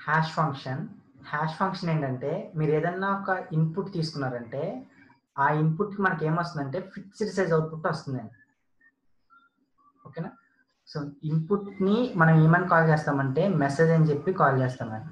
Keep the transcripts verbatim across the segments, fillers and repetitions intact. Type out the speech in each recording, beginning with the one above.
Hash function hash function ఏంటంటే మీరు ఏదన్నా ఒక ఇన్పుట్ తీసుకున్నారంటే ఆ ఇన్పుట్కి మనకి ఏమొస్తుందంటే ఫిక్స్డ్ సైజ్ అవుట్పుట్ వస్తుందండి. ఓకేనా. సో ఇన్పుట్ని మనం ఏమని కాల్ చేస్తామంటే మెసేజ్ అని చెప్పి కాల్ చేస్తామండి.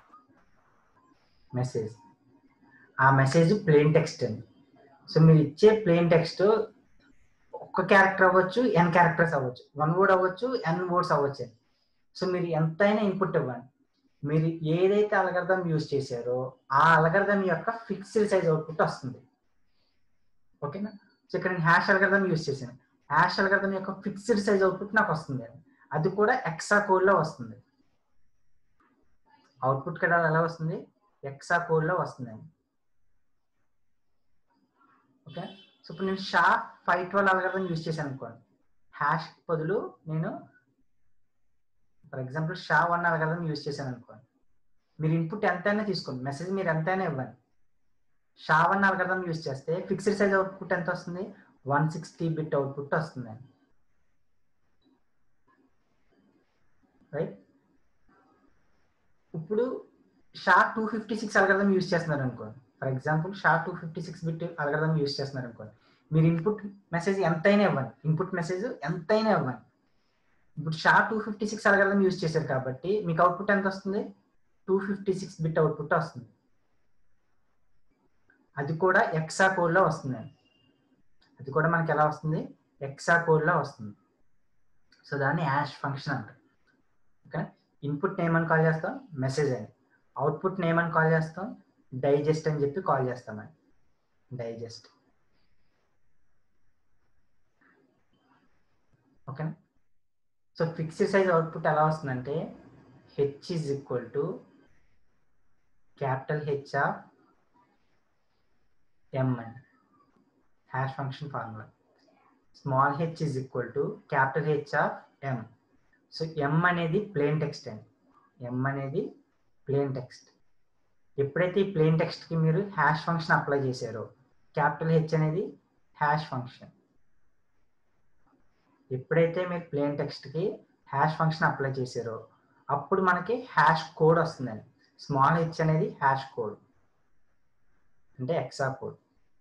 మెసేజ్ ఆ మెసేజ్ ప్లెయిన్ టెక్స్ట్ అండి. సో మీరు ఇచ్చే ప్లెయిన్ టెక్స్ట్ ఒక్క క్యారెక్టర్ అవ్వచ్చు, ఎన్ క్యారెక్టర్స్ అవ్వచ్చు, వన్ వర్డ్ అవ్వచ్చు, ఎన్ వర్డ్స్ అవ్వచ్చు అండి. సో మీరు ఎంతైనా ఇన్పుట్ ఇవ్వండి. మీరు ఏదైతే అల్గోరిథం యూజ్ చేశారో ఆ అల్గోరిథం యొక్క ఫిక్స్డ్ సైజ్ అవుట్పుట్ వస్తుంది. ఓకేనా. సో ఇక్కడ నేను హ్యాష్ అల్గోరిథం యూజ్ చేశాను. హ్యాష్ అల్గోరిథం యొక్క ఫిక్స్డ్ సైజ్ అవుట్పుట్ నాకు వస్తుంది. అది కూడా ఎక్సా కోడ్ లో వస్తుంది. అవుట్పుట్ కూడా ఎలా వస్తుంది? ఎక్సా కోడ్ లో వస్తుందండి. ఓకే. సో ఇప్పుడు నేను SHA five twelve algorithm use చేశాను అనుకోండి. హ్యాష్ బదులు నేను for example SHA one algorithm use చేశాను అనుకోండి. మీరు ఇన్పుట్ ఎంతైనా తీసుకోండి, మెసేజ్ మీరు ఎంతైనా ఇవ్వండి. షా వన్ అల్గోరిథం యూజ్ చేస్తే ఫిక్స్డ్ సైజ్ అవుట్పుట్ ఎంత వస్తుంది? వన్ సిక్స్టీ బిట్ అవుట్పుట్ వస్తుందండి. రైట్. ఇప్పుడు SHA two fifty six algorithm use చేస్తున్నారు అనుకోండి. For example SHA two fifty six bit algorithm use చేస్తున్నారు అనుకోండి. మీరు ఇన్పుట్ మెసేజ్ ఎంతైనా ఇవ్వండి, ఇన్పుట్ మెసేజ్ ఎంతైనా ఇవ్వండి. ఇప్పుడు SHA two fifty six algorithm use చేశారు కాబట్టి మీకు అవుట్పుట్ ఎంత వస్తుంది? Two fifty six bit output వస్తుంది. అది కూడా ఎక్సా కోడ్ లో వస్తుందండి. అది కూడా మనకి ఎలా వస్తుంది? ఎక్సా కోడ్ లో వస్తుంది. సో దాన్ని హ్యాష్ ఫంక్షన్ అంటారు. ఓకే. ఇన్పుట్ నేమ్ అని కాల్ చేస్తాం మెసేజ్ అని, అవుట్పుట్ నేమ్ అని కాల్ చేస్తాం డైజెస్ట్ అని చెప్పి కాల్ చేస్తామండి. డైజెస్ట్. ఓకేనా. సో ఫిక్స్డ్ సైజ్ అవుట్పుట్ ఎలా వస్తుందంటే H is equal to capital H of M అండి. Hash function formula. Small H is equal to capital H of M. So M అనేది ప్లెయిన్ టెక్స్ట్ అండి. ఎం అనేది ప్లెయిన్ టెక్స్ట్. ఎప్పుడైతే ఈ plain టెక్స్ట్కి మీరు హ్యాష్ ఫంక్షన్ అప్లై చేశారో క్యాపిటల్ హెచ్ అనేది హ్యాష్ ఫంక్షన్. ఎప్పుడైతే మీరు ప్లెయిన్ టెక్స్ట్కి హ్యాష్ ఫంక్షన్ అప్లై చేశారో అప్పుడు మనకి హ్యాష్ కోడ్ వస్తుందండి. స్మాల్ హెచ్ అనేది హ్యాష్ కోడ్ అంటే ఎక్సా కోడ్.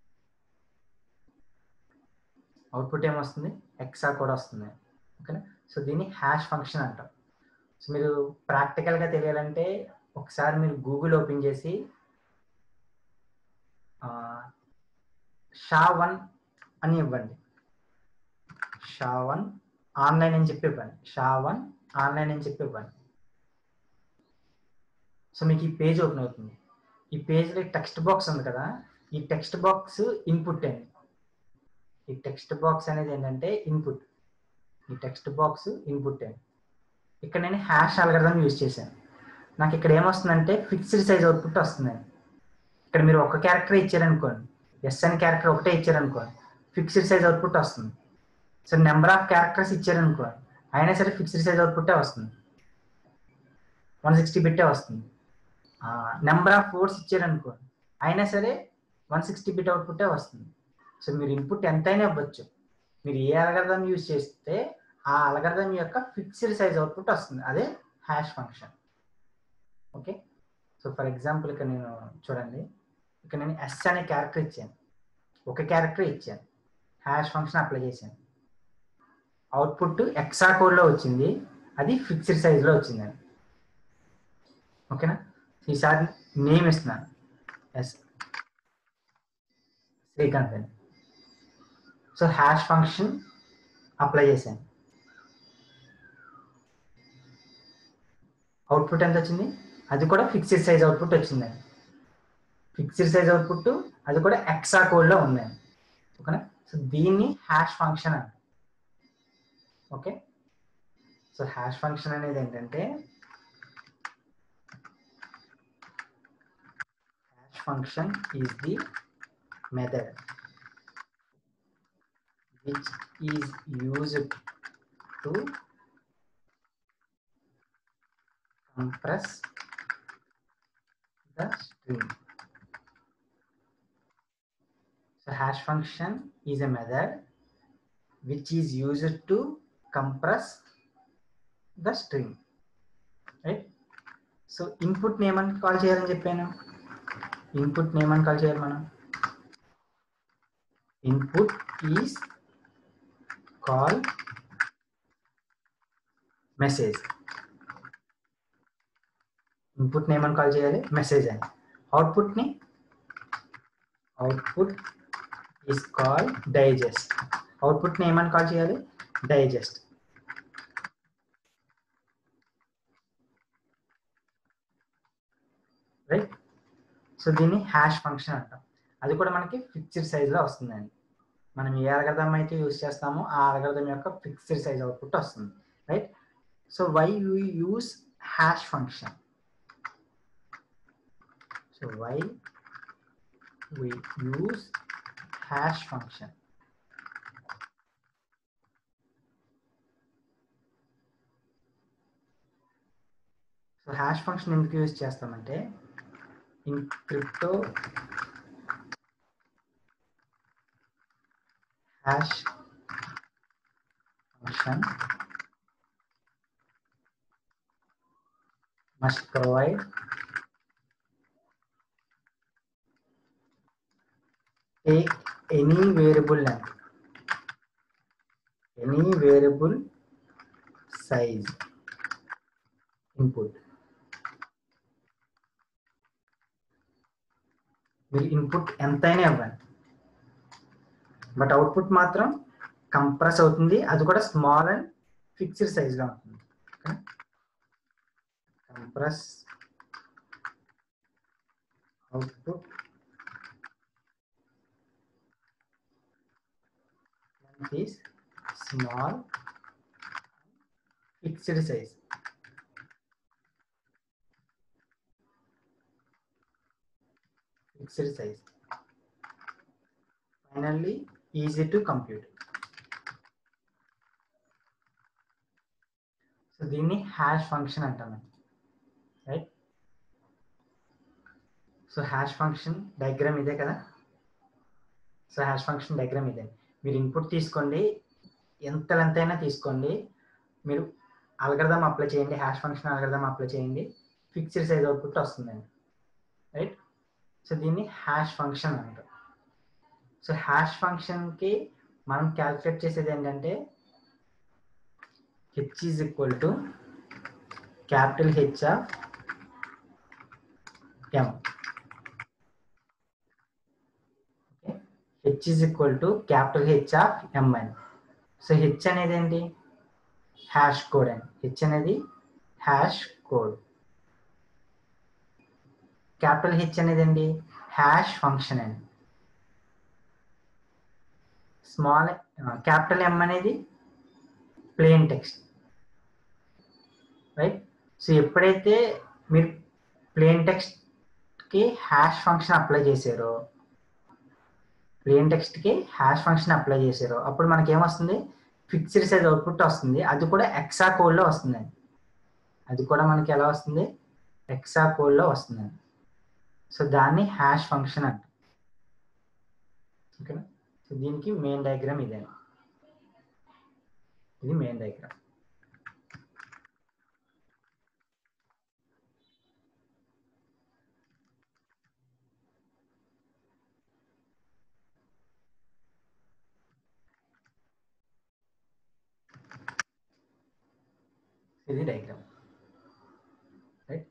అవుట్పుట్ ఏమొస్తుంది? ఎక్సా కోడ్ వస్తుంది. ఓకేనా. సో దీన్ని హ్యాష్ ఫంక్షన్ అంటాం. సో మీరు ప్రాక్టికల్గా తెలియాలంటే ఒకసారి మీరు గూగుల్ ఓపెన్ చేసి షా వన్ అని ఇవ్వండి. షా వన్ ఆన్లైన్ అని చెప్పి ఇవ్వండి. షా వన్ ఆన్లైన్ అని చెప్పి ఇవ్వండి. సో మీకు ఈ పేజ్ ఓపెన్ అవుతుంది. ఈ పేజ్లో టెక్స్ట్ బాక్స్ ఉంది కదా, ఈ టెక్స్ట్ బాక్స్ ఇన్పుట్ అండి. ఈ టెక్స్ట్ బాక్స్ అనేది ఏంటంటే ఇన్పుట్. ఈ టెక్స్ట్ బాక్స్ ఇన్పుట్ అండి. ఇక్కడ నేను హ్యాష్ అల్గోరిథం యూజ్ చేశాను. నాకు ఇక్కడ ఏమొస్తుందంటే ఫిక్స్డ్ సైజ్ అవుట్పుట్ వస్తుందండి. ఇక్కడ మీరు ఒక క్యారెక్టర్ ఇచ్చారనుకోండి, ఎస్ అనే క్యారెక్టర్ ఒకటే ఇచ్చారనుకోండి, ఫిక్స్డ్ సైజ్ అవుట్పుట్ వస్తుంది. సో నెంబర్ ఆఫ్ క్యారెక్టర్స్ ఇచ్చారనుకోండి, అయినా సరే ఫిక్స్డ్ సైజ్ అవుట్పుట్టే వస్తుంది, వన్ సిక్స్టీ బిట్టే వస్తుంది. నెంబర్ ఆఫ్ వర్డ్స్ ఇచ్చారనుకోండి, అయినా సరే వన్ సిక్స్టీ బిట్ అవుట్పుట్టే వస్తుంది. సో మీరు ఇన్పుట్ ఎంతైనా ఇవ్వచ్చు. మీరు ఏ అల్గోరిథం యూజ్ చేస్తే ఆ అల్గోరిథం యొక్క ఫిక్స్డ్ సైజ్ అవుట్పుట్ వస్తుంది. అదే hash function. Okay. So for example ఇక్కడ నేను చూడండి, ఇక్కడ నేను ఎస్ అనే క్యారెక్టర్ ఇచ్చాను, ఒక క్యారెక్టర్ ఇచ్చాను, హ్యాష్ ఫంక్షన్ అప్లై చేశాను, అవుట్పుట్ ఎక్సా కోడ్లో వచ్చింది, అది ఫిక్స్డ్ సైజ్లో వచ్చిందండి. ఓకేనా. ఈసారి నేమ్ ఇస్తున్నాను ఎస్ శ్రీకాంత్ అని. సో హ్యాష్ ఫంక్షన్ అప్లై చేశాను, అవుట్పుట్ ఎంత వచ్చింది? అది కూడా ఫిక్స్డ్ సైజ్ అవుట్పుట్ వచ్చిందండి. ఫిక్స్డ్ సైజ్ అవుట్పుట్ అది కూడా ఎక్సా కోడ్లో ఉందండి. ఓకేనా. సో దీన్ని హ్యాష్ ఫంక్షన్ అంట. ఓకే. సో హ్యాష్ ఫంక్షన్ అనేది ఏంటంటే hash function is the method which is used to compress the string. So hash function is a method which is used to compress the string, right? So input నేమని call చేయాలని చెప్పాను. Input నేమని call చేయాలి మనం. Input is call message. Input నేమని call చేయాలి, message అని. అవుట్పుట్ని అవుట్పుట్ ఈజ్ కాల్ డైజెస్ట్. అవుట్పుట్ని ఏమని కాల్ చేయాలి, డైజెస్ట్. రైట్. సో దీన్ని హ్యాష్ ఫంక్షన్ అంటాం. అది కూడా మనకి ఫిక్స్డ్ సైజ్లో వస్తుందండి. మనం ఏ అల్గోరిథం అయితే యూజ్ చేస్తామో ఆ అల్గోరిథం యొక్క ఫిక్స్డ్ సైజ్ అవుట్పుట్ వస్తుంది. Right. So why you use hash function? So why we use hash function? So hash function ఎందుకు యూజ్ చేస్తామంటే in crypto hash function must provide take any variable length, any variable size input. మీరు ఇన్పుట్ ఎంతైనా ఇవ్వండి, but output మాత్రం compress అవుతుంది. అది కూడా స్మాల్ అండ్ ఫిక్స్డ్ సైజ్లో ఉంటుంది. Compress output is small fixed size. Fixed size. Finally, easy to compute. So దీన్ని హ్యాష్ ఫంక్షన్ అంటాము. Right. So hash function diagram ఇదే కదా. సో హ్యాష్ ఫంక్షన్ డయాగ్రామ్ ఇదే. మీరు ఇన్పుట్ తీసుకోండి, ఎంత లెంత్ అయినా తీసుకోండి, మీరు అల్గోరిథం అప్లై చేయండి, హ్యాష్ ఫంక్షన్ అల్గోరిథం అప్లై చేయండి, ఫిక్స్డ్ సైజ్ అవుట్పుట్ వస్తుందండి. రైట్. సో దీన్ని హ్యాష్ ఫంక్షన్ అంటారు. సో హ్యాష్ ఫంక్షన్కి మనం క్యాల్కులేట్ చేసేది ఏంటంటే H is equal to capital H of M. H is equal to capital H of M అని. సో హెచ్ అనేది ఏంటి, హ్యాష్ కోడ్ అండి. హెచ్ అనేది హ్యాష్ కోడ్. క్యాపిటల్ హెచ్ అనేది ఏంటి, హ్యాష్ ఫంక్షన్ అండి. స్మాల్ క్యాపిటల్ ఎం అనేది ప్లెయిన్ టెక్స్ట్. రైట్. సో ఎప్పుడైతే మీరు ప్లెయిన్ టెక్స్ట్కి హ్యాష్ ఫంక్షన్ అప్లై చేశారో ప్లెయిన్ టెక్స్ట్కి హ్యాష్ ఫంక్షన్ అప్లై చేశారో అప్పుడు మనకి ఏమొస్తుంది, ఫిక్స్డ్ సైజ్ అవుట్పుట్ వస్తుంది. అది కూడా ఎక్సా కోడ్లో వస్తుందండి. అది కూడా మనకి ఎలా వస్తుంది, ఎక్సా కోడ్లో వస్తుందండి. సో దాన్ని హ్యాష్ ఫంక్షన్ అంట. ఓకేనా. సో దీనికి మెయిన్ డయాగ్రామ్ ఇదే. ఇది మెయిన్ డయాగ్రామ్. ఇది diagram. Right.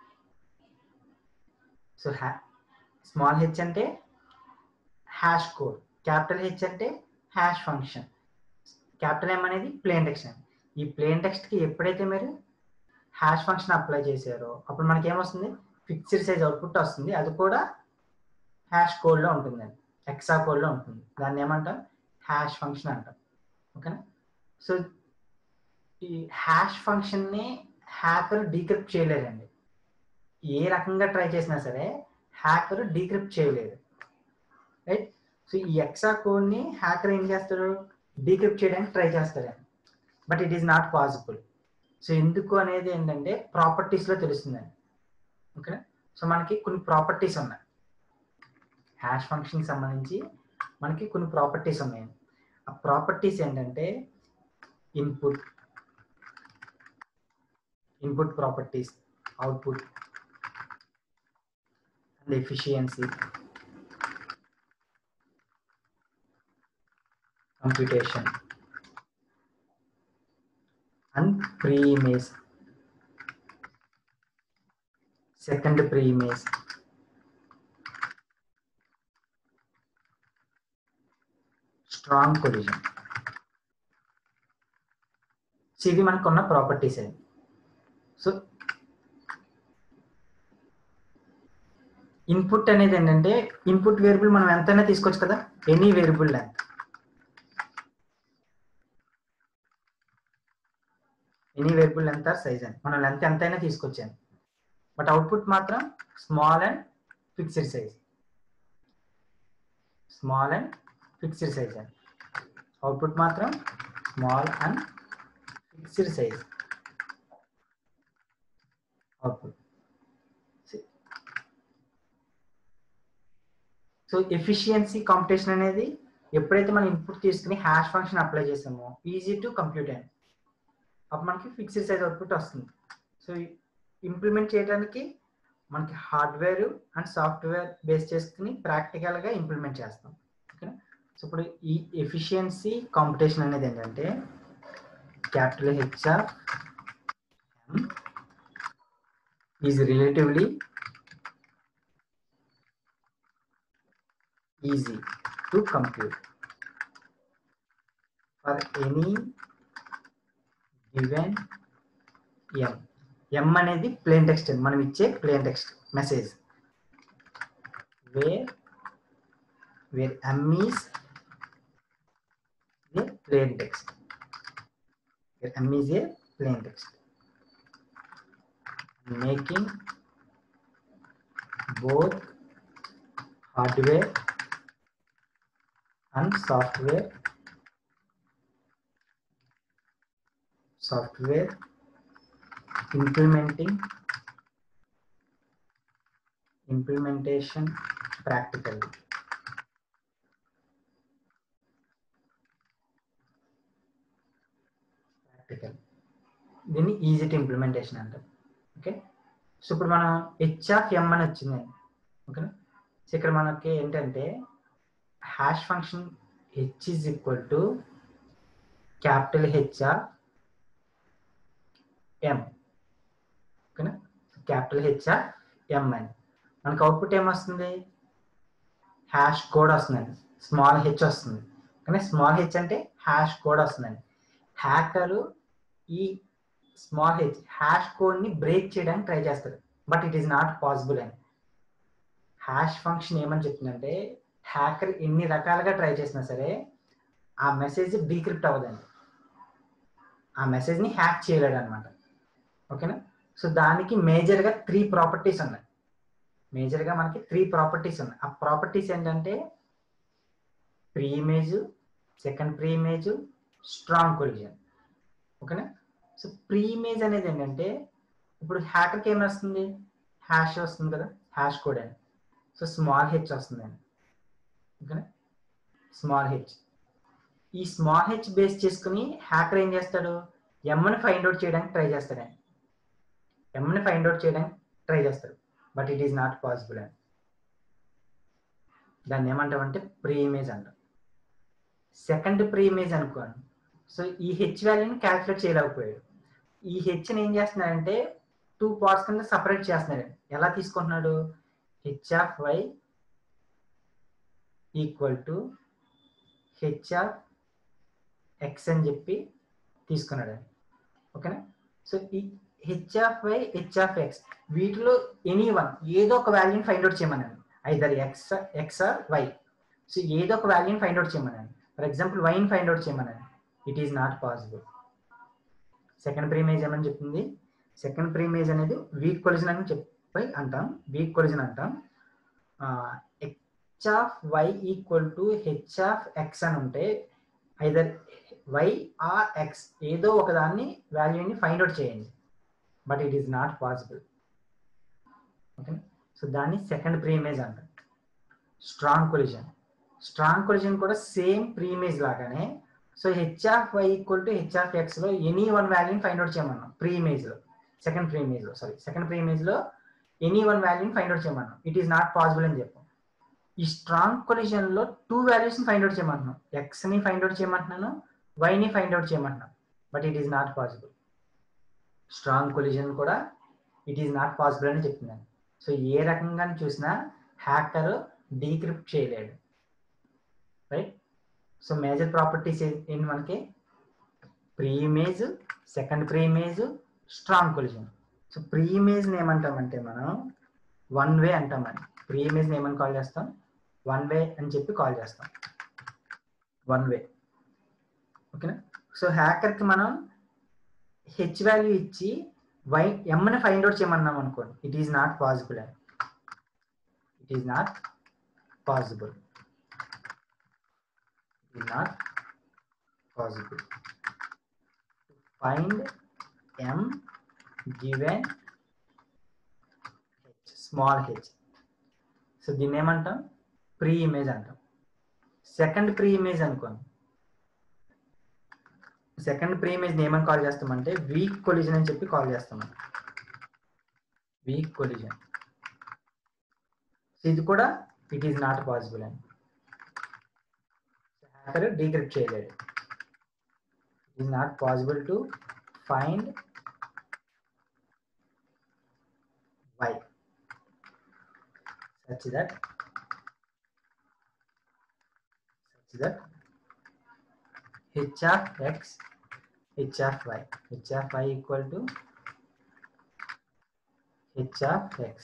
So ha small H అంటే హ్యాష్ కోడ్, క్యాపిటల్ హెచ్ అంటే హ్యాష్ ఫంక్షన్, క్యాపిటల్ ఎం అనేది ప్లెయిన్ టెక్స్ట్. ఈ ప్లెయిన్ టెక్స్ట్కి ఎప్పుడైతే మీరు హ్యాష్ ఫంక్షన్ అప్లై చేశారో అప్పుడు మనకి ఏమొస్తుంది, ఫిక్స్డ్ సైజ్ అవుట్పుట్ వస్తుంది. అది కూడా హ్యాష్ కోడ్లో ఉంటుందండి, ఎక్సా కోడ్లో ఉంటుంది. దాన్ని ఏమంటాం, హ్యాష్ ఫంక్షన్ అంటాం. ఓకేనా. సో ఈ హ్యాష్ ఫంక్షన్ని హ్యాకర్ డీక్రిప్ట్ చేయలేదండి. ఏ రకంగా ట్రై చేసినా సరే హ్యాకర్ డీక్రిప్ట్ చేయలేదు. రైట్. సో ఈ ఎక్సా కోడ్ని హ్యాకర్ ఏం చేస్తారు, డీక్రిప్ట్ చేయడానికి ట్రై చేస్తారండి, but it is not possible. So ఎందుకు అనేది ఏంటంటే ప్రాపర్టీస్లో తెలుస్తుందండి. ఓకేనా. సో మనకి కొన్ని ప్రాపర్టీస్ ఉన్నాయి హ్యాష్ ఫంక్షన్కి సంబంధించి, మనకి కొన్ని ప్రాపర్టీస్ ఉన్నాయి. ఆ ప్రాపర్టీస్ ఏంటంటే input input properties, output and efficiency, computation and pre-image, second pre-image, strong collision. So ఇవి మనకున్న ప్రాపర్టీస్ అవి. సో ఇన్పుట్ అనేది ఏంటంటే ఇన్పుట్ వేరియబుల్ మనం ఎంతైనా తీసుకోవచ్చు కదా, any variable length, any variable length or size అని మనం లెంత్ ఎంతైనా తీసుకొచ్చాను. బట్ అవుట్పుట్ మాత్రం small and fixed size, small and fixed size అని అవుట్పుట్ మాత్రం small and fixed size output. So efficiency competition అనేది ఎప్పుడైతే మనం ఇన్పుట్ తీసుకుని హ్యాష్ ఫంక్షన్ అప్లై చేసామో ఈజీ టు కంప్యూట్ అని అప్పుడు మనకి ఫిక్స్డ్ సైజ్ అవుట్పుట్ వస్తుంది. సో ఇంప్లిమెంట్ చేయడానికి మనకి హార్డ్వేర్ అండ్ సాఫ్ట్వేర్ బేస్ చేసుకుని ప్రాక్టికల్గా ఇంప్లిమెంట్ చేస్తాం. ఓకేనా. సో ఇప్పుడు ఈ ఎఫిషియన్సీ కాంపిటీషన్ అనేది ఏంటంటే capital HR is relatively easy to compute for any given m. m అనేది ప్లేన్ టెక్స్ట్, మనం ఇచ్చే plain text message, where where m is a plain text, where m is a plain text, making both hardware and software software implementing implementation practically. practical దీన్ని easy to implementation అంటారు. Okay. So ఇప్పుడు మనం H of M అని వచ్చింది. ఓకేనా. So ఇక్కడ మనకి ఏంటంటే hash function H is equal to capital H of M. ఓకేనా. క్యాపిటల్ హెచ్ ఆఫ్ ఎం అని మనకు అవుట్పుట్ ఏమొస్తుంది, హ్యాష్ కోడ్ వస్తుందండి, స్మాల్ హెచ్ వస్తుంది. కానీ స్మాల్ హెచ్ అంటే హ్యాష్ కోడ్ వస్తుందండి. హ్యాకరు ఈ స్మాల్ హెచ్ హ్యాష్ కోడ్ని బ్రేక్ చేయడానికి ట్రై చేస్తారు, but it is not possible అని. హ్యాష్ ఫంక్షన్ ఏమని చెప్తుందంటే హ్యాకర్ ఎన్ని రకాలుగా ట్రై చేసినా సరే ఆ మెసేజ్ డీక్రిప్ట్ అవ్వదండి, ఆ మెసేజ్ని హ్యాక్ చేయలేడు అనమాట. ఓకేనా. సో దానికి మేజర్గా త్రీ ప్రాపర్టీస్ ఉన్నాయి, మేజర్గా మనకి త్రీ ప్రాపర్టీస్ ఉన్నాయి. ఆ ప్రాపర్టీస్ ఏంటంటే pre image, second pre image, strong collision. ఓకేనా. సో ప్రీ ఇమేజ్ అనేది ఏంటంటే ఇప్పుడు హ్యాకర్కి ఏమి వస్తుంది, హ్యాష్ వస్తుంది కదా, హ్యాష్ కోడ్ అని. సో స్మాల్ హెచ్ వస్తుందండి. ఓకేనా. స్మాల్ హెచ్, ఈ స్మాల్ హెచ్ బేస్ చేసుకుని హ్యాకర్ ఏం చేస్తాడు, ఎమ్ని ఫైండ్ అవుట్ చేయడానికి ట్రై చేస్తాడండి, ఎమ్ని ఫైండ్ అవుట్ చేయడానికి ట్రై చేస్తాడు, but it is not possible అని. దాన్ని ఏమంటామంటే ప్రీ ఇమేజ్ అంటాం. సెకండ్ ప్రీ ఇమేజ్ అనుకోండి. సో ఈ హెచ్ వాల్యూని క్యాల్కులేట్ చేయలేకపోయాడు. ఈ హెచ్ని ఏం చేస్తున్నాడంటే టూ పార్ట్స్ కింద సపరేట్ చేస్తున్నాడు. ఎలా తీసుకుంటున్నాడు, H of Y equal to H of X అని చెప్పి తీసుకున్నాడు. ఓకేనా. సో ఈ H of Y, H of X వీటిలో ఎనీ వన్ ఏదో ఒక వాల్యూని ఫైండ్ అవుట్ చేయమన్నాను, either X X or Y. So ఏదో ఒక వాల్యూని ఫైండ్ అవుట్ చేయమన్నాను. ఫర్ ఎగ్జాంపుల్ వైని ఫైండ్ అవుట్ చేయమన్నాను, it is not possible. Second preimage ఏమని చెప్తుంది, సెకండ్ ప్రీమేజ్ అనేది వీక్ కొలిజన్ అని చెప్పి అంటాం, వీక్ కొలిజన్ అంటాం. H of Y equal to H of X అని ఉంటే ఐదర్ వై ఆర్ ఎక్స్ ఏదో ఒక దాన్ని వాల్యూని ఫైండ్ అవుట్ చేయండి, but it is not possible. Okay. So దాన్ని సెకండ్ ప్రీమేజ్ అంటాం. స్ట్రాంగ్ కొలిజన్, స్ట్రాంగ్ కొలిజన్ కూడా సేమ్ ప్రీమేజ్ లాగానే. So H of Y equal to H of X లో ఎనీ వన్ వాల్యూని ఫైండ్ అవుట్ చేయమన్నాం ప్రీ ఇమేజ్ లో. Second pre image లో sorry second pre image లో ఎనీ వన్ వాల్యూని ఫైండ్ అవుట్ చేయమన్నాం. ఇట్ ఈస్ నాట్ పాసిబుల్ అని చెప్పాం. ఈ స్ట్రాంగ్ కొలిజన్ లో టూ వాల్యూస్ ని ఫైండ్ అవుట్ చేయమంటున్నాం. ఎక్స్ ని ఫైండ్ అవుట్ చేయమంటున్నాను, వై ని ఫైండ్ అవుట్ చేయమంటున్నాను. But it is not possible. Strong collision కూడా ఇట్ ఈస్ నాట్ పాసిబుల్ అని చెప్తున్నాను. సో ఏ రకంగా చూసినా హ్యాకర్ డీక్రిప్ట్ చేయలేడు, రైట్? సో మేజర్ ప్రాపర్టీస్ ఏంటి మనకి? Pre image, second pre image, strong collision. So pre image ఏమంటామంటే మనం వన్ వే అంటామని. ప్రీ ఇమేజ్ ఏమని కాల్ చేస్తాం? వన్ వే అని చెప్పి కాల్ చేస్తాం. వన్ వే, ఓకేనా? సో హ్యాకర్కి మనం హెచ్ వాల్యూ ఇచ్చి వై ఎంని ఫైండ్ అవుట్ చేయమన్నాం అనుకోండి, ఇట్ ఈస్ నాట్ పాసిబుల్ అని. It is not possible. It is not possible find M given H, small H. So దీన్ని ఏమంటాం? ప్రీ ఇమేజ్ అంటాం. సెకండ్ ప్రీ ఇమేజ్ అనుకోండి, సెకండ్ ప్రీ ఇమేజ్ ఏమని కాల్ చేస్తామంటే వీక్ కొలిజన్ అని చెప్పి కాల్ చేస్తాం. Weak collision. ఇది కూడా ఇట్ ఈస్ నాట్ పాసిబుల్ అని. హ్యాకర్ డీక్రిప్ట్ చేయలేడు. It is not possible to find Y such that such that h of x, h of y, h of y equal to h of x.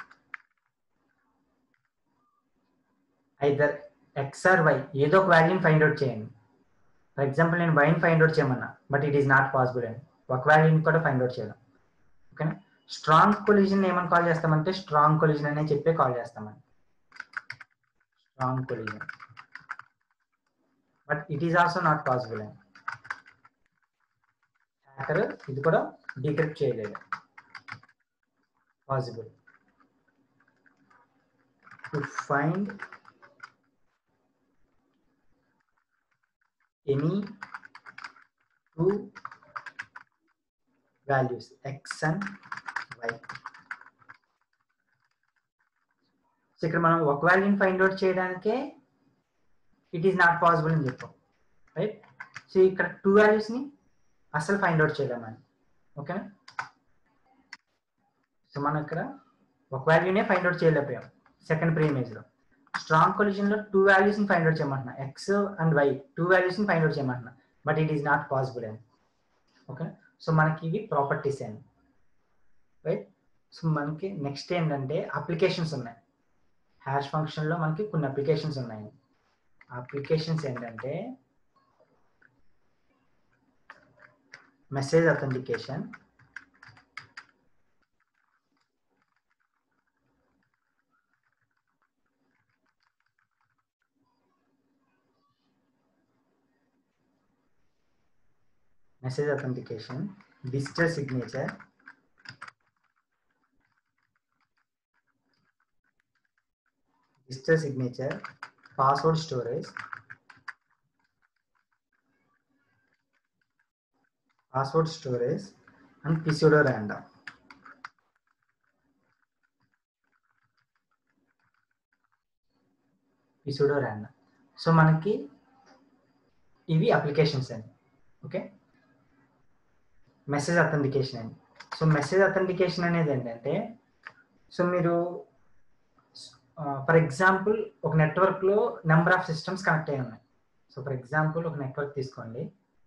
either x or y ఏదో ఒక వాల్యూని find out చేయండి. For example నేను వైని find out చేయమన్నా, but it is not possible అండి. ఒక వాల్యూని కూడా ఫైండ్ అవుట్ చేయడం, ఓకేనా? స్ట్రాంగ్ కొలిజన్ ఏమని కాల్ చేస్తామంటే స్ట్రాంగ్ కొలిజన్ అనే చెప్పే కాల్ చేస్తామండి. Strong collision, but it is also not possible అండి. హ్యాకర్ ఇది కూడా డీక్రిప్ట్ చేయలేదు. Possible to find any two values X and Y. So ఇక్కడ మనం ఒక వాల్యూని ఫైండ్ అవుట్ చేయడానికే ఇట్ ఈస్ నాట్ పాసిబుల్ అని చెప్పాం, రైట్? సో ఇక్కడ టూ వాల్యూస్ని అసలు ఫైండ్ అవుట్ చేయలేమని, ఓకేనా? సో మనం ఇక్కడ ఒక వాల్యూనే ఫైండ్ అవుట్ చేయలేకపోయాం సెకండ్ ప్రీ ఇమేజ్లో. స్ట్రాంగ్ కొలిజన్లో టూ వాల్యూస్ని ఫైండ్ అవుట్ చేయమంటున్నా, ఎక్స్ అండ్ వై టూ వాల్యూస్ని ఫైండ్ అవుట్ చేయమంటున్నా, but it is not possible అని, ఓకే? సో మనకి ఇవి ప్రాపర్టీస్ అండి, రైట్? సో మనకి నెక్స్ట్ ఏంటంటే అప్లికేషన్స్ ఉన్నాయి. హ్యాష్ ఫంక్షన్లో మనకి కొన్ని అప్లికేషన్స్ ఉన్నాయి. అప్లికేషన్స్ ఏంటంటే message authentication, message authentication, digital signature, digital signature, password storage, password storage and pseudo random. pseudo random. So మనకి ఇవి అప్లికేషన్స్ అండి, ఓకే? మెసేజ్ అథెంటికేషన్ అండి. సో మెసేజ్ అథెంటికేషన్ అనేది ఏంటంటే, సో మీరు ఫర్ ఎగ్జాంపుల్ ఒక నెట్వర్క్లో నెంబర్ ఆఫ్ సిస్టమ్స్ కనెక్ట్ అయి ఉన్నాయి. సో ఫర్ ఎగ్జాంపుల్ ఒక నెట్వర్క్ తీసుకోండి,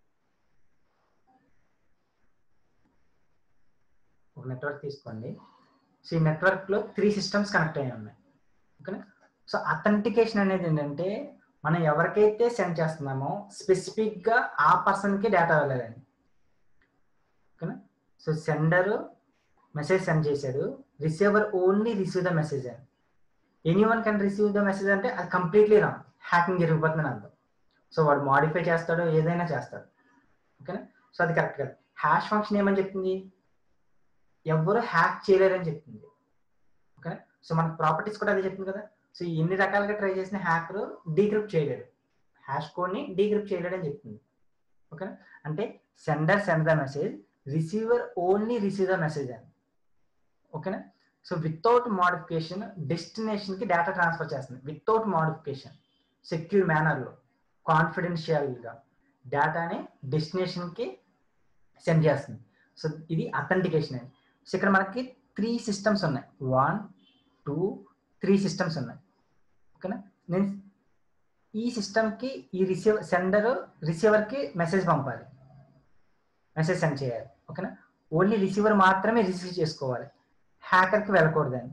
ఒక నెట్వర్క్ తీసుకోండి. సో ఈ నెట్వర్క్లో త్రీ సిస్టమ్స్ కనెక్ట్ అయి ఉన్నాయి, ఓకేనా? సో అథెంటికేషన్ అనేది ఏంటంటే మనం ఎవరికైతే సెండ్ చేస్తున్నామో స్పెసిఫిక్గా ఆ పర్సన్కి డేటా వెళ్ళాలండి, ఓకేనా? సో సెండర్ మెసేజ్ సెండ్ చేశాడు, receiver only receive the message అని. Any one can receive the message అంటే అది కంప్లీట్లీ రాంగ్, హ్యాకింగ్ జరిగిపోతుందని అర్థం. సో వాడు మాడిఫై చేస్తాడు, ఏదైనా చేస్తాడు, ఓకేనా? సో అది కరెక్ట్ కాదు. హ్యాష్ ఫంక్షన్ ఏమని చెప్తుంది? ఎవరు హ్యాక్ చేయలేరని చెప్తుంది, ఓకేనా? సో మనకు ప్రాపర్టీస్ కూడా అదే చెప్తుంది కదా. సో ఎన్ని రకాలుగా ట్రై చేసిన హ్యాకర్ డీక్రిప్ట్ చేయలేడు, హ్యాష్ కోడ్ని డీక్రిప్ట్ చేయలేడు అని చెప్తుంది, ఓకేనా? అంటే sender send the message, receiver only receive the message అని. ఓకేనా? సో వితౌట్ మోడిఫికేషన్ డెస్టినేషన్కి డేటా ట్రాన్స్ఫర్ చేస్తుంది. వితౌట్ మోడిఫికేషన్ సెక్యూర్ మేనర్లో కాన్ఫిడెన్షియల్గా డేటాని డెస్టినేషన్కి సెండ్ చేస్తుంది. సో ఇది అథెంటికేషన్ అండి. సో ఇక్కడ మనకి త్రీ సిస్టమ్స్ ఉన్నాయి. వన్ టూ త్రీ సిస్టమ్స్ ఉన్నాయి. ఓకేనా? నేను ఈ సిస్టమ్కి ఈ రిసీవర్ సెండర్ రిసీవర్కి మెసేజ్ పంపాలి, మెసేజ్ సెండ్ చేయాలి. ఓకేనా? ఓన్లీ రిసీవర్ మాత్రమే రిసీవ్ చేసుకోవాలి, హ్యాకర్కి వెళ్ళకూడదండి.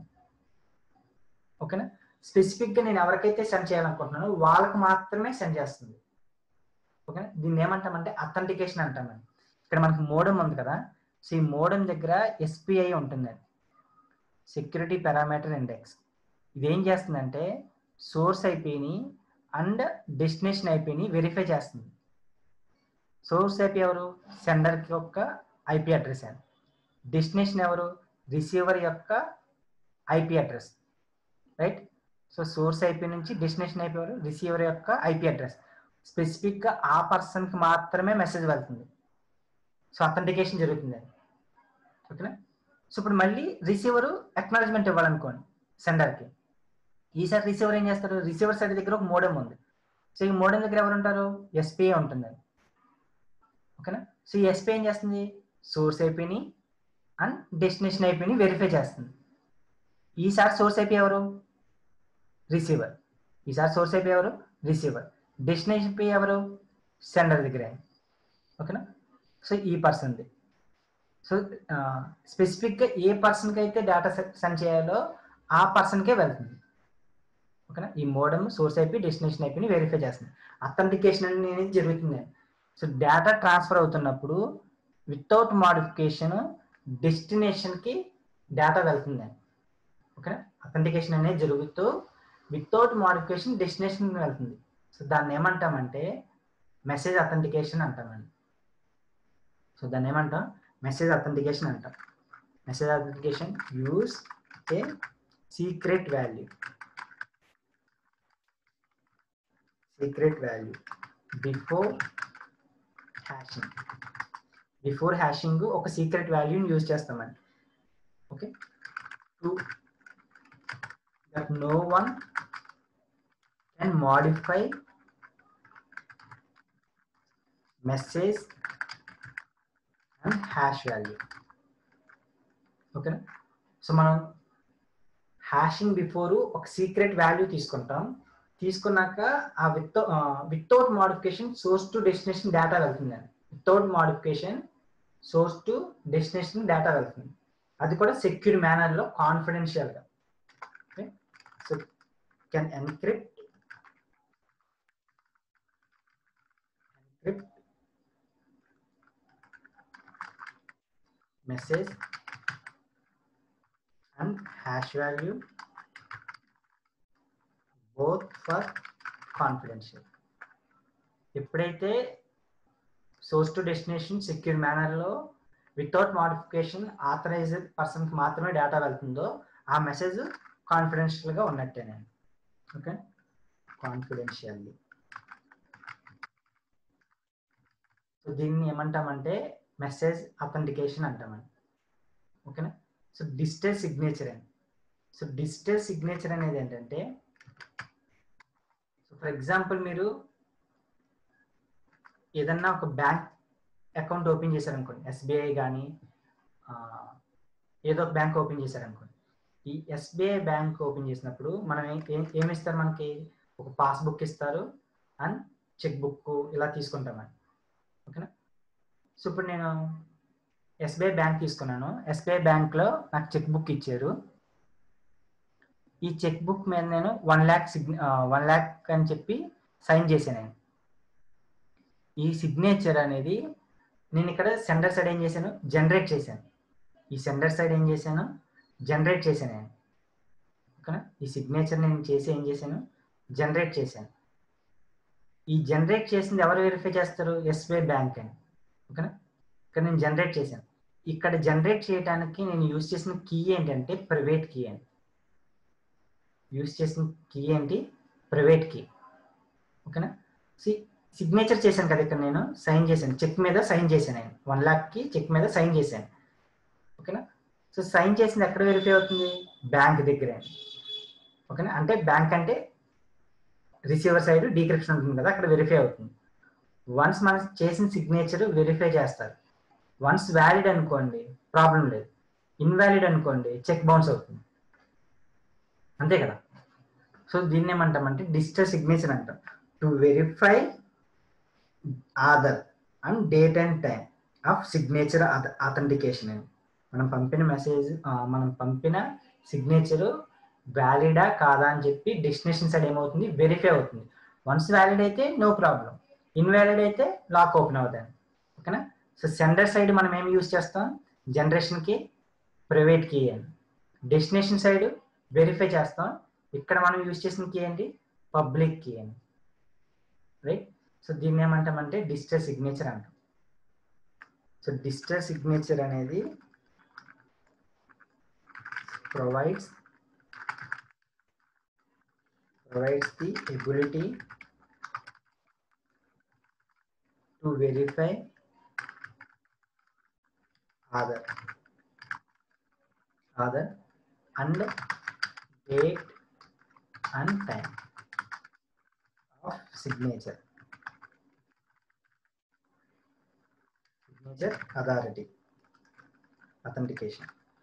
ఓకేనా? స్పెసిఫిక్గా నేను ఎవరికైతే సెండ్ చేయాలనుకుంటున్నానో వాళ్ళకి మాత్రమే సెండ్ చేస్తుంది. ఓకేనా? దీన్ని ఏమంటామంటే అథెంటికేషన్ అంటామండి. ఇక్కడ మనకి మోడెమ్ ఉంది కదా, సో ఈ మోడెమ్ దగ్గర ఎస్పిఐ ఉంటుందండి, సెక్యూరిటీ పారామీటర్ ఇండెక్స్. ఇదేం చేస్తుందంటే సోర్స్ ఐపీని అండ్ డెస్టినేషన్ ఐపీని వెరిఫై చేస్తుంది. సోర్స్ ఐపీ ఎవరు? సెండర్ యొక్క ఐపీ అడ్రస్ అండి. డెస్టినేషన్ ఎవరు? రిసీవర్ యొక్క IP address, right? So source IP నుంచి డెస్టినేషన్ ఐపీ ఎవరు? రిసీవర్ యొక్క ఐపీ అడ్రస్. స్పెసిఫిక్గా ఆ పర్సన్కి మాత్రమే మెసేజ్ వెళ్తుంది. సో అథెంటికేషన్ జరుగుతుంది. ఓకేనా? సో ఇప్పుడు మళ్ళీ రిసీవరు అక్నాలజ్మెంట్ ఇవ్వాలనుకోండి సెండర్కి. ఈసారి రిసీవర్ ఏం చేస్తారు? రిసీవర్ సైడ్ దగ్గర ఒక మోడెమ్ ఉంది. సో ఈ మోడెమ్ దగ్గర ఎవరు ఉంటారు? ఎస్పీఐ ఉంటుంది. ఓకేనా? సో ఈ ఎస్పీఐ ఏం చేస్తుంది? సోర్స్ ఐపీని అండ్ డెస్టినేషన్ ఐపీని వెరిఫై చేస్తుంది. ఈసారి సోర్స్ ఐపీ ఎవరు? రిసీవర్. ఈసారి సోర్స్ ఐపీ ఎవరు? రిసీవర్. డెస్టినేషన్ ఐపీ ఎవరు? సెండర్ దగ్గర. ఓకేనా? సో ఈ పర్సన్ది. సో స్పెసిఫిక్గా ఏ పర్సన్కి అయితే డేటా సెండ్ చేయాలో ఆ పర్సన్కే వెళ్తుంది. ఓకేనా? ఈ మోడెమ్ సోర్స్ ఐపీ డెస్టినేషన్ ఐపీని వెరిఫై చేస్తుంది. అథెంటికేషన్ అనేది జరుగుతుంది. సో డేటా ట్రాన్స్ఫర్ అవుతున్నప్పుడు వితౌట్ మోడిఫికేషన్ డెస్టినేషన్కి డేటా వెళ్తుంది. ఓకేనా? అథెంటికేషన్ అనేది జరుగుతూ వితౌట్ మోడిఫికేషన్ డెస్టినేషన్కి వెళ్తుంది. సో దాన్ని ఏమంటామంటే మెసేజ్ అథెంటికేషన్ అంటామండి. సో దాన్ని ఏమంటాం? మెసేజ్ అథెంటికేషన్ అంటాం. Message authentication use a secret value secret value before hashing. Before hashing ఒక సీక్రెట్ వాల్యూని యూజ్ చేస్తామండి. Okay, to that no one can modify message and hash value. ఓకేనా? సో మనం hashing before ఒక secret value తీసుకుంటాం. తీసుకున్నాక ఆ with without modification source to destination data వెళ్తుందండి. Without modification source to destination data వెళ్తుంది. అది కూడా సెక్యూర్ మేనర్లో కాన్ఫిడెన్షియల్గా. Okay, so can encrypt encrypt message and hash value both for confidential. ఎప్పుడైతే సోర్స్ టు డెస్టినేషన్ సెక్యూర్ మేనర్లో వితౌట్ మోడిఫికేషన్ ఆథరైజ్డ్ పర్సన్కి మాత్రమే డేటా వెళ్తుందో ఆ మెసేజ్ కాన్ఫిడెన్షియల్గా ఉన్నట్టేనండి. Okay, confidentially. సో దీన్ని ఏమంటామంటే మెసేజ్ అథెంటికేషన్ అంటామండి. ఓకేనా? సో డిజిటల్ సిగ్నేచర్ అండి. సో డిజిటల్ సిగ్నేచర్ అనేది ఏంటంటే, సో ఫర్ ఎగ్జాంపుల్ మీరు ఏదన్నా ఒక బ్యాంక్ అకౌంట్ ఓపెన్ చేశారనుకోండి, ఎస్బీఐ కానీ ఏదో ఒక బ్యాంక్ ఓపెన్ చేశారనుకోండి. ఈ ఎస్బీఐ బ్యాంక్ ఓపెన్ చేసినప్పుడు మనం ఏం ఏమి ఇస్తారు? మనకి ఒక పాస్బుక్ ఇస్తారు అండ్ చెక్ బుక్ ఇలా తీసుకుంటామండి. ఓకేనా? సో ఇప్పుడు నేను ఎస్బీఐ బ్యాంక్ తీసుకున్నాను. ఎస్బీఐ బ్యాంక్లో నాకు చెక్ బుక్ ఇచ్చారు. ఈ చెక్ బుక్ మీద నేను వన్ ల్యాక్ సిగ్నే వన్ ల్యాక్ అని చెప్పి సైన్ చేశాను. నేను ఈ సిగ్నేచర్ అనేది నేను ఇక్కడ సెండర్ సైడ్ ఏం చేశాను? జనరేట్ చేశాను. ఈ సెండర్ సైడ్ ఏం చేశాను? జనరేట్ చేశాను నేను. ఓకేనా? ఈ సిగ్నేచర్ నేను చేసి ఏం చేశాను? జనరేట్ చేశాను. ఈ జనరేట్ చేసింది ఎవరు వెరిఫై చేస్తారు? ఎస్బీఐ బ్యాంక్ అని. ఓకేనా? ఇక్కడ నేను జనరేట్ చేశాను. ఇక్కడ జనరేట్ చేయడానికి నేను యూజ్ చేసిన కీ ఏంటంటే ప్రైవేట్ కీ అని. యూజ్ చేసిన కీ ఏంటి? Private key. ఓకేనా? సి సిగ్నేచర్ చేశాను కదా ఇక్కడ, నేను సైన్ చేశాను, చెక్ మీద సైన్ చేశాను, నేను వన్ ల్యాక్కి చెక్ మీద సైన్ చేశాను. ఓకేనా. సో సైన్ చేసింది ఎక్కడ వెరిఫై అవుతుంది? బ్యాంక్ దగ్గర. ఓకేనా. అంటే బ్యాంక్ అంటే రిసీవర్ సైడ్ డీక్రిప్షన్ ఉంటుంది కదా, అక్కడ వెరిఫై అవుతుంది. వన్స్ మనం చేసిన సిగ్నేచర్ వెరిఫై చేస్తారు. వన్స్ వ్యాలిడ్ అనుకోండి ప్రాబ్లం లేదు, ఇన్వాలిడ్ అనుకోండి చెక్ బౌన్స్ అవుతుంది, అంతే కదా. సో దీన్ని ఏమంటామంటే డిజిటల్ సిగ్నేచర్ అంటాం. To verify author and date and time of signature authentication అని. మనం పంపిన మెసేజ్, మనం పంపిన సిగ్నేచర్ వ్యాలిడా కాదా అని చెప్పి డెస్టినేషన్ సైడ్ ఏమవుతుంది? వెరిఫై అవుతుంది. వన్స్ వ్యాలిడ్ అయితే నో ప్రాబ్లం, ఇన్వాలిడ్ అయితే లాక్ ఓపెన్ అవుతుంది. ఓకేనా. సో సెండర్ సైడ్ మనం ఏమి యూజ్ చేస్తాం? జనరేషన్ కి ప్రైవేట్ కీ అని. డెస్టినేషన్ సైడ్ వెరిఫై చేస్తాం, ఇక్కడ మనం యూజ్ చేసిన కీ ఏంటి? పబ్లిక్ కీ అని. రైట్. సో దీన్ని ఏమంటామంటే డిజిటల్ సిగ్నేచర్ అంటాం. సో డిజిటల్ సిగ్నేచర్ అనేది provides provides the ability to verify Aadhaar Aadhaar and date and time of signature signature authority authentication.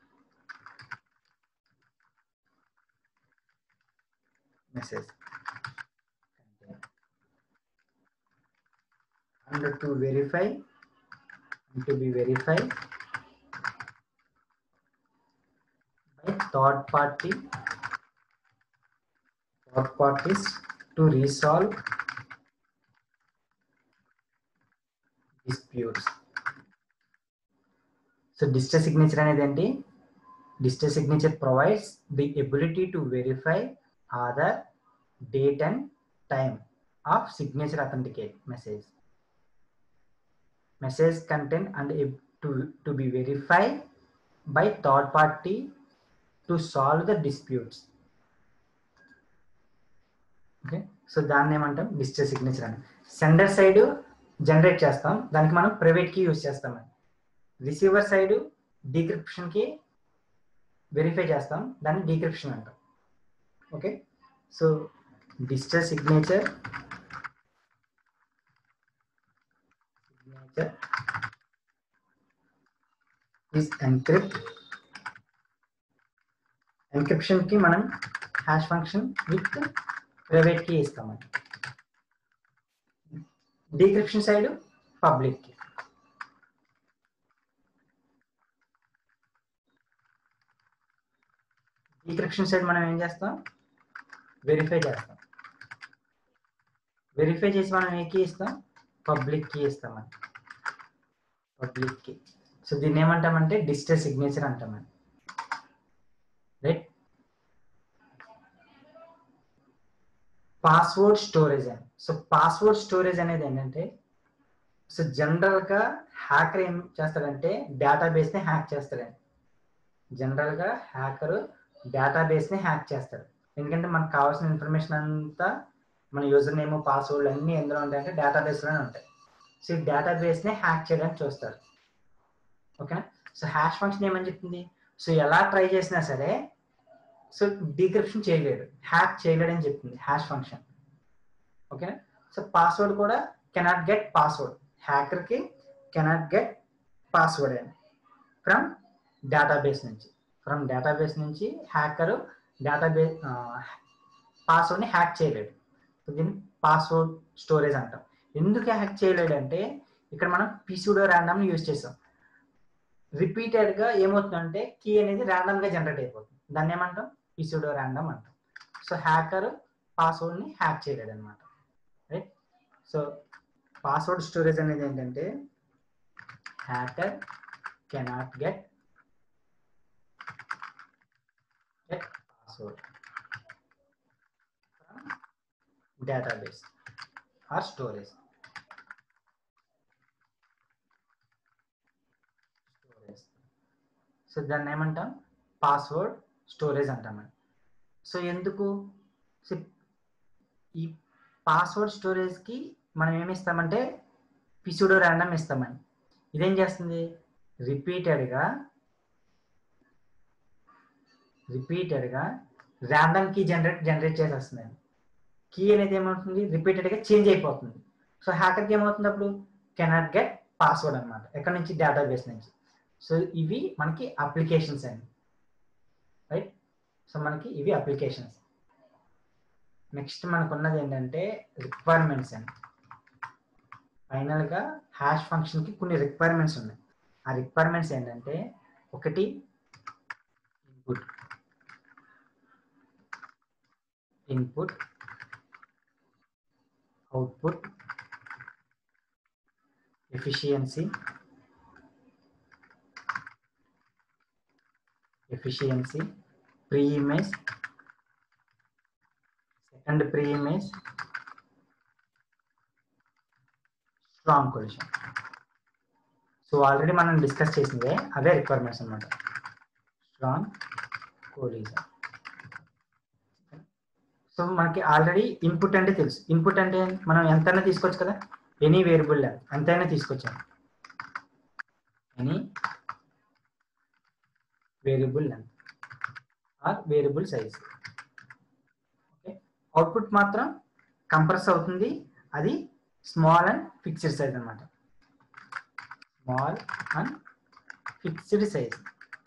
Message and to verify and to be verified by third party third parties to resolve disputes. So digital signature అనేది ఏంటి? Digital signature provides the ability to verify Aadhaar date and time of signature authenticate message. Message content and to, to be verified by third party to solve the disputes. Okay. So దాన్ని ఏమంటాం? Digital signature అని. Sender side generate చేస్తాం, దానికి మనం private key use చేస్తామని. Receiver side decryption కి verify చేస్తాం, దాన్ని డీక్రిప్షన్ అంటాం. Okay. So digital signature signature is encrypt. Encryption కి మనం hash function with private key ఇస్తామని. Decryption side public key. Decryption side మనం ఏం చేస్తాం? వెరిఫై చేస్తాం. వెరిఫై చేసి మనం ఏ కీ ఇస్తాం? పబ్లిక్ కీ ఇస్తామని. Public key. సో దీన్ని ఏమంటామంటే డిజిటల్ సిగ్నేచర్ అంటామని. రైట్. పాస్వర్డ్ స్టోరేజ్ అని. సో పాస్వర్డ్ స్టోరేజ్ అనేది ఏంటంటే, సో జనరల్ గా హ్యాకర్ ఏం చేస్తాడంటే డేటాబేస్ ని హ్యాక్ చేస్తాడండి. జనరల్ గా హ్యాకర్ డేటాబేస్ ని హ్యాక్ చేస్తాడు, ఎందుకంటే మనకు కావాల్సిన ఇన్ఫర్మేషన్ అంతా, మన యూజర్ నేమ్ పాస్వర్డ్ అన్ని ఎందులో ఉంటాయంటే డేటాబేస్ లోనే ఉంటాయి. సో ఈ డేటాబేస్ ని హ్యాక్ చేయడానికి చూస్తారు. ఓకేనా. సో హ్యాష్ ఫంక్షన్ ఏమని చెప్తుంది? సో ఎలా ట్రై చేసినా సరే సో డీక్రిప్షన్ చేయలేడు, హ్యాక్ చేయలేడు అని చెప్తుంది హ్యాష్ ఫంక్షన్. ఓకేనా. సో పాస్వర్డ్ కూడా కెనాట్ గెట్ పాస్వర్డ్, హ్యాకర్ కి కెనాట్ గెట్ పాస్వర్డ్ అని ఫ్రమ్ డేటాబేస్ నుంచి. ఫ్రమ్ డేటాబేస్ నుంచి హ్యాకర్ డేటాబేస్ పాస్వర్డ్ని హ్యాక్ చేయలేడు. దీన్ని పాస్వర్డ్ స్టోరేజ్ అంటాం. ఎందుకు హ్యాక్ చేయలేడు అంటే ఇక్కడ మనం పిసూడో ర్యాండమ్ యూజ్ చేసాం. రిపీటెడ్ గా ఏమవుతుందంటే కీ అనేది ర్యాండమ్ గా జనరేట్ అయిపోతుంది, దాన్ని ఏమంటాం? పిసూడో ర్యాండమ్ అంటాం. సో హ్యాకర్ పాస్వర్డ్ ని హ్యాక్ చేయలేడు అనమాట. రైట్. సో పాస్వర్డ్ స్టోరేజ్ అనేది ఏంటంటే hacker cannot get get password from database or storage. Storage. So దాన్ని ఏమంటాం? పాస్వర్డ్ స్టోరేజ్ అంటామని. సో ఎందుకు? సో ఈ పాస్వర్డ్ స్టోరేజ్ కి మనం ఏమి ఇస్తామంటే పిసూడో ర్యాండమ్ ఇస్తామని. ఇదేం చేస్తుంది, రిపీటెడ్గా రిపీటెడ్గా ర్యాండమ్ కీ జనరేట్ జనరేట్ చేసేస్తుంది. కీ అనేది ఏమవుతుంది, రిపీటెడ్గా చేంజ్ అయిపోతుంది. సో హ్యాకర్కి ఏమవుతుంది అప్పుడు, కెనాట్ గెట్ పాస్వర్డ్ అనమాట, ఎక్కడి నుంచి, డేటాబేస్ నుంచి. సో ఇవి మనకి అప్లికేషన్స్ అండి, రైట్. సో మనకి ఇవి అప్లికేషన్స్. నెక్స్ట్ మనకు ఉన్నది ఏంటంటే రిక్వైర్మెంట్స్ అండి. ఫైనల్గా హ్యాష్ ఫంక్షన్కి కొన్ని రిక్వైర్మెంట్స్ ఉన్నాయి. ఆ రిక్వైర్మెంట్స్ ఏంటంటే, ఒకటి input input output efficiency efficiency pre image, second pre image, strong collision. So already మనం డిస్కస్ చేసిందే అవే రిక్వైర్మెంట్స్ అన్నమాట. Strong collision. సో మనకి ఆల్రెడీ ఇన్పుట్ అంటే తెలుసు. ఇన్పుట్ అంటే మనం ఎంతైనా తీసుకోవచ్చు కదా, ఎనీ వేరియబుల్ లెంత్ ఎంతైనా తీసుకొచ్చాము, any variable length or variable size. Okay, output మాత్రం కంప్రెస్ అవుతుంది, అది స్మాల్ అండ్ ఫిక్స్డ్ సైజ్ అనమాట. Small and fixed size,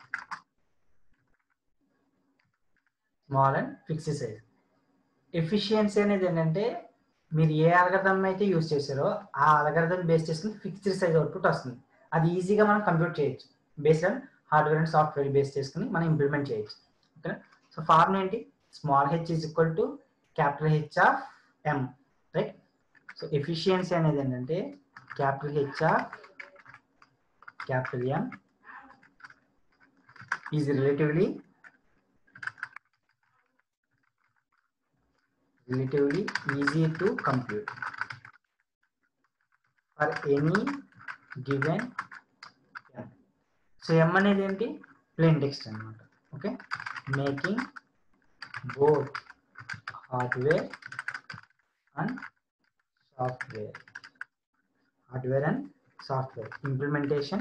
small and fixed size. Efficiency అనేది ఏంటంటే, మీరు ఏ అల్గరిథం అయితే యూజ్ చేశారో ఆ అల్గరిథం బేస్ చేసుకుని ఫిక్స్డ్ సైజ్ అవుట్పుట్ వస్తుంది. అది ఈజీగా మనం కంప్యూట్ చేయొచ్చు, based on hardware and software base చేసుకుని మనం ఇంప్లిమెంట్ చేయొచ్చు. ఓకేనా. సో ఫార్ములా ఏంటి, small H is equal to capital H of M, right. So efficiency అనేది ఏంటంటే capital H of capital M is relatively relatively easy to compute for any given m. So m అనేది ఏంటి, plain text అన్నమాట. Okay, making both hardware and software hardware and software implementation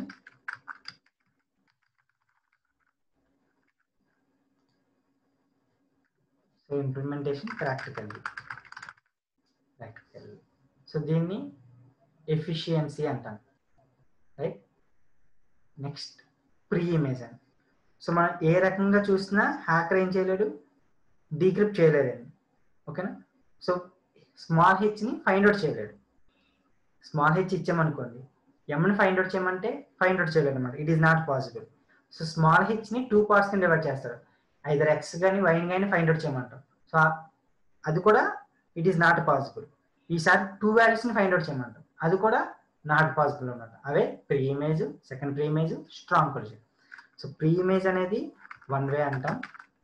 so implementation practically practically so దీన్ని efficiency అంటాం, right. Next pre image అని. So మనం ఏ రకంగా చూసినా హ్యాకర్ ఏం చేయలేడు, డీక్రిప్ట్ చేయలేదండి. ఓకేనా. సో స్మాల్ హెచ్ని ఫైండ్ అవుట్ చేయలేడు. స్మాల్ హెచ్ ఇచ్చామనుకోండి, ఎంని ఫైండ్ అవుట్ చేయమంటే ఫైండ్ అవుట్ చేయలేడు అనమాట, it is not possible. So small హెచ్ని టూ పార్ట్స్ కింద డివైడ్ చేస్తారు, ఐదర్ ఎక్స్ కానీ వైన్ కానీ ఫైండ్ అవుట్ చేయమంటాం. సో అది కూడా ఇట్ ఈస్ నాట్ పాసిబుల్. ఈసారి టూ వాల్యూస్ని ఫైండ్ అవుట్ చేయమంటాం, అది కూడా నాట్ పాసిబుల్ అన్నమాట. అవే pre image, second pre image, strong collision. So pre image అనేది వన్ వే అంటాం,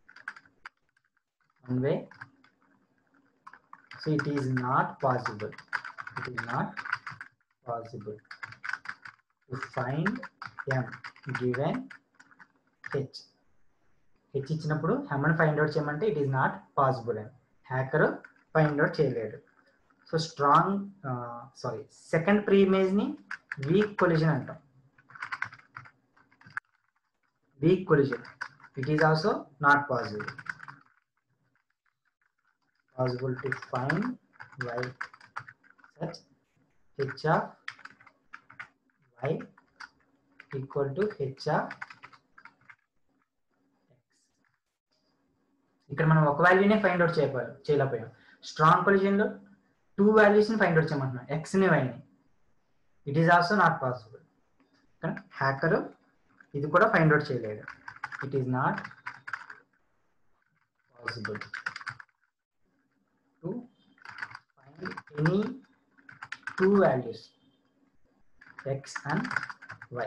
one way. So it is not possible, it is not possible to find M given H. H ఇచ్చినప్పుడు హెమ్ని find out చేయమంటే it is not possible అని hacker find out చేయలేడు. So strong sorry second pre ఇమేజ్ని weak collision అంటాం, weak collision. It is also not possible possible to find Y such H of Y equal to H of. ఇక్కడ మనం ఒక వాల్యూనే find out చేయకపోయాం చేయలేకపోయాం. Strong కొలిషన్లో two వాల్యూస్ని ఫైండ్ అవుట్ చేయమంటున్నాం, ఎక్స్ని వైని. It is also not possible. కానీ హ్యాకరు ఇది కూడా ఫైండ్ అవుట్ చేయలేడు, it is not possible to find any two values X and Y.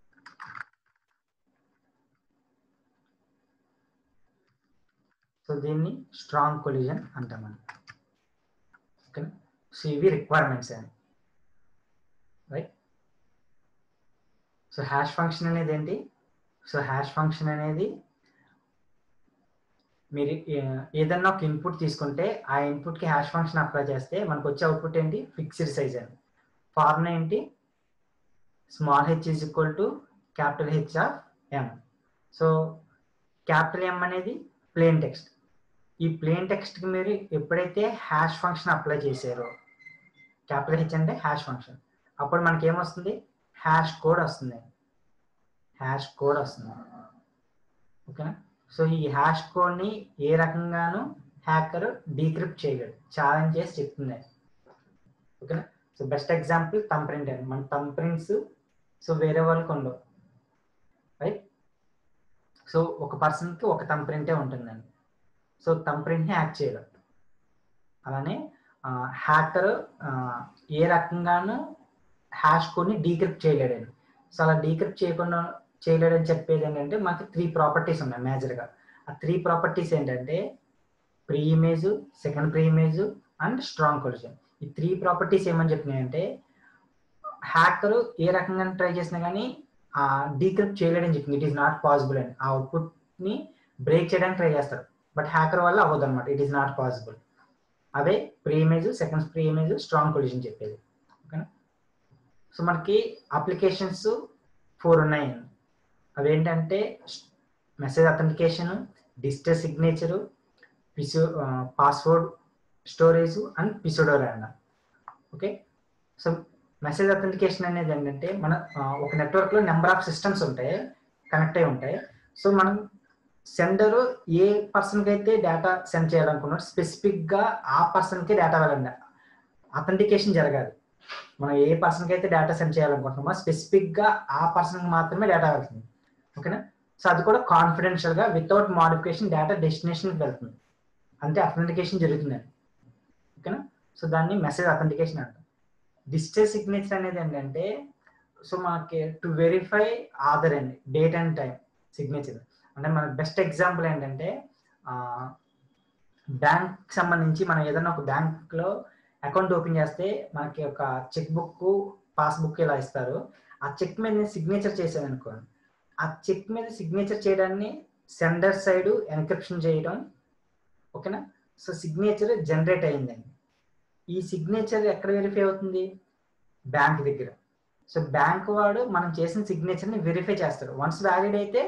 So దీన్ని స్ట్రాంగ్ కొలిషన్ అంటామని. ఓకేనా. సో ఇవి రిక్వైర్మెంట్స్ అని, రైట్. సో హ్యాష్ ఫంక్షన్ అనేది ఏంటి, సో హ్యాష్ ఫంక్షన్ అనేది మీరు ఏదన్నా ఒక ఇన్పుట్ తీసుకుంటే ఆ ఇన్పుట్కి హ్యాష్ ఫంక్షన్ అప్లై చేస్తే మనకు వచ్చే అవుట్పుట్ ఏంటి, ఫిక్స్డ్ సైజ్ అని. ఫార్ములా ఏంటి, small H is equal to capital H of M. So capital M అనేది ప్లేన్ టెక్స్ట్. ఈ ప్లేన్ టెక్స్ట్కి మీరు ఎప్పుడైతే హ్యాష్ ఫంక్షన్ అప్లై చేశారో, క్యాపిటల్ హెచ్ అంటే హ్యాష్ ఫంక్షన్, అప్పుడు మనకి ఏమొస్తుంది, హ్యాష్ కోడ్ వస్తుంది. హ్యాష్ కోడ్ వస్తుంది. ఓకేనా. సో ఈ హ్యాష్ కోడ్ని ఏ రకంగానూ హ్యాకర్ డీక్రిప్ట్ చేయగలడు, ఛాలెంజ్ చేసి చెప్తుంది. ఓకేనా. So best example thumb print అండి. మన థంబ్ ప్రింట్స్ సో వేరే వాళ్ళకి ఉండవు, రైట్. సో ఒక పర్సన్కి ఒక థంబ్ ప్రింటే ఉంటుందండి. సో థంబ్ ప్రింట్ని హ్యాక్ చేయగలరు. అలానే హ్యాకర్ ఏ రకంగానూ హ్యాష్ కోడ్ని డీక్రిప్ట్ చేయలేడండి. సో అలా డీక్రిప్ట్ చేయకుండా చేయలేడని చెప్పేది ఏంటంటే మనకి త్రీ ప్రాపర్టీస్ ఉన్నాయి మేజర్గా. ఆ త్రీ ప్రాపర్టీస్ ఏంటంటే pre image, second pre image and strong collision. ఈ త్రీ ప్రాపర్టీస్ ఏమని చెప్తున్నాయంటే హ్యాకర్ ఏ రకంగా ట్రై చేసినా కానీ ఆ డీక్రిప్ట్ చేయలేడని చెప్పింది. ఇట్ ఈస్ నాట్ పాసిబుల్ అని. ఆ అవుట్పుట్ని బ్రేక్ చేయడానికి ట్రై చేస్తారు, బట్ హ్యాకర్ వల్ల అవ్వదు అనమాట. It is not possible. అవే pre image, second pre image, strong collision చెప్పేది. ఓకేనా. సో మనకి అప్లికేషన్స్ ఫోర్ ఉన్నాయి. అవేంటంటే మెసేజ్ అథెంటికేషన్, డిజిటల్ సిగ్నేచరు, పిసో password storage and pseudo random. Okay. So message authentication అనేది ఏంటంటే మన ఒక నెట్వర్క్లో నెంబర్ ఆఫ్ సిస్టమ్స్ ఉంటాయి, కనెక్ట్ అయి ఉంటాయి. సో మనం సెండర్ ఏ పర్సన్కి అయితే డేటా సెండ్ చేయాలనుకున్నాడు స్పెసిఫిక్గా ఆ పర్సన్కి డేటా వెళ్ళండి, అథెంటికేషన్ జరగాలి. మనం ఏ పర్సన్కి అయితే డేటా సెండ్ చేయాలనుకుంటున్నామో స్పెసిఫిక్గా ఆ పర్సన్కి మాత్రమే డేటా వెళ్తుంది. ఓకేనా. సో అది కూడా కాన్ఫిడెన్షియల్గా వితౌట్ మోడిఫికేషన్ డేటా డెస్టినేషన్కి వెళ్తుంది, అంటే అథెంటికేషన్ జరుగుతుందండి. ఓకేనా. సో దాన్ని మెసేజ్ అథెంటికేషన్ అంటాం. డిజిటల్ సిగ్నేచర్ అనేది ఏంటంటే సో మనకి టు వెరిఫై ఆధార్ అండి, డేట్ అండ్ టైం సిగ్నేచర్. అంటే మన బెస్ట్ ఎగ్జాంపుల్ ఏంటంటే బ్యాంక్ సంబంధించి మనం ఏదైనా ఒక బ్యాంక్లో అకౌంట్ ఓపెన్ చేస్తే మనకి ఒక చెక్ బుక్, పాస్బుక్ ఇలా ఇస్తారు. ఆ చెక్ మీద నేను సిగ్నేచర్ చేశాను అనుకోండి, ఆ చెక్ మీద సిగ్నేచర్ చేయడాన్ని సెండర్ సైడ్ ఎన్క్రిప్షన్ చేయడం. ఓకేనా. సో సిగ్నేచర్ జనరేట్ అయిందండి. ఈ సిగ్నేచర్ ఎక్కడ వెరిఫై అవుతుంది, బ్యాంక్ దగ్గర. సో బ్యాంక్ వాడు మనం చేసిన సిగ్నేచర్ని వెరిఫై చేస్తారు. వన్స్ వ్యాలిడ్ అయితే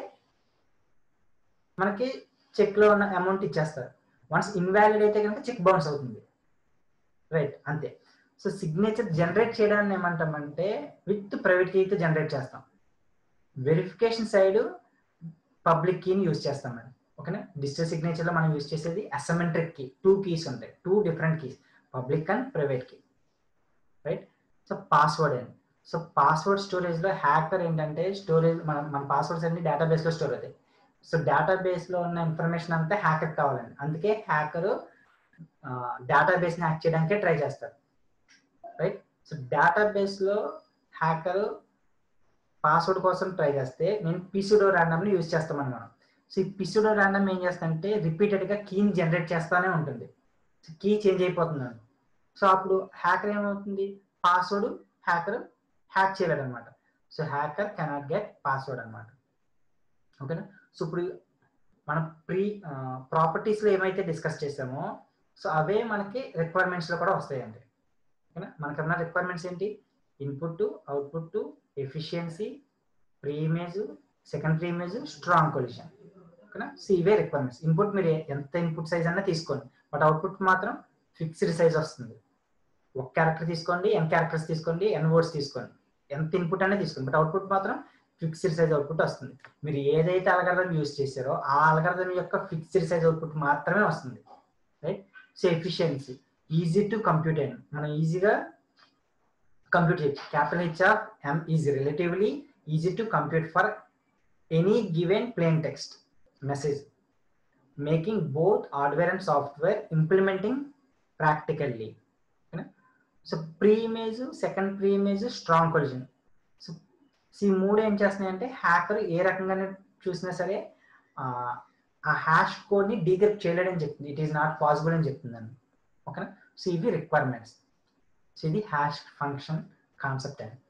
మనకి చెక్లో ఉన్న అమౌంట్ ఇచ్చేస్తారు. వన్స్ ఇన్వాలిడ్ అయితే కనుక చెక్ బౌన్స్ అవుతుంది, రైట్. అంతే. సో సిగ్నేచర్ జనరేట్ చేయడాన్ని ఏమంటామంటే విత్ ప్రైవేట్ కీతో జనరేట్ చేస్తాం. వెరిఫికేషన్ సైడ్ పబ్లిక్ కీని యూజ్ చేస్తామండి. ఓకేనా. డిజిటల్ సిగ్నేచర్లో మనం యూజ్ చేసేది అసిమెట్రిక్ కీ, టూ కీస్ ఉంటాయి, two different keys, public and private key, right. So password అండి. సో పాస్వర్డ్ స్టోరేజ్లో హ్యాకర్ ఏంటంటే స్టోరేజ్ మన మన పాస్వర్డ్స్ అన్ని డేటాబేస్లో స్టోర్ అవుతాయి. సో డేటాబేస్లో ఉన్న ఇన్ఫర్మేషన్ అంతా హ్యాకర్ కావాలండి. అందుకే హ్యాకర్ డేటాబేస్ని హ్యాక్ చేయడానికే ట్రై చేస్తారు, రైట్. సో డేటాబేస్లో హ్యాకర్ పాస్వర్డ్ కోసం ట్రై చేస్తే నేను పిసోడో ర్యాండమ్ని యూజ్ చేస్తామని మనం. సో ఈ పిసోడో ర్యాండమ్ ఏం చేస్తానంటే రిపీటెడ్గా కీని జనరేట్ చేస్తూనే ఉంటుంది. సో కీ చేంజ్ అయిపోతుందండి. సో అప్పుడు హ్యాకర్ ఏమవుతుంది, పాస్వర్డ్ హ్యాకర్ హ్యాక్ చేయలేడు అనమాట. So hacker cannot get password అనమాట. ఓకేనా. సో ఇప్పుడు మనం ప్రీ ప్రాపర్టీస్లో ఏమైతే డిస్కస్ చేసామో సో అవే మనకి రిక్వైర్మెంట్స్లో కూడా వస్తాయండి. ఓకేనా. మనకన్నా రిక్వైర్మెంట్స్ ఏంటి, input, output, efficiency, pre image, second pre image, strong collision. ఓకేనా. సో ఇవే రిక్వైర్మెంట్స్. ఇన్పుట్ మీరు ఎంత ఇన్పుట్ సైజ్ అన్నా తీసుకోండి, బట్ అవుట్పుట్ మాత్రం ఫిక్స్డ్ సైజ్ వస్తుంది. ఒక క్యారెక్టర్ తీసుకోండి, ఎన్ క్యారెక్టర్స్ తీసుకోండి, ఎన్ వర్డ్స్ తీసుకోండి, ఎంత ఇన్పుట్ అనేది తీసుకోండి, బట్ అవుట్పుట్ మాత్రం ఫిక్స్డ్ సైజ్ అవుట్పుట్ వస్తుంది. మీరు ఏదైతే అల్గారిథం యూజ్ చేశారో ఆ అల్గారిథం యొక్క ఫిక్స్డ్ సైజ్ అవుట్పుట్ మాత్రమే వస్తుంది, right. So efficiency, easy to compute అండి. మనం ఈజీగా కంప్యూట్ చేయొచ్చు. Capital H of M is relatively easy to compute for any given plain text message, making both hardware and software implementing practically. So pre image, second pre image, strong collision. So ఈ మూడు ఏం చేస్తున్నాయంటే hacker ఏ రకంగానే చూసినా సరే ఆ hash కోడ్ని decrypt చేయలేడని చెప్తుంది, ఇట్ ఈస్ నాట్ పాసిబుల్ అని చెప్తుందండి. ఓకేనా. సో ఇవి రిక్వైర్మెంట్స్. సో ఇది హ్యాష్ ఫంక్షన్ కాన్సెప్ట్ అండి.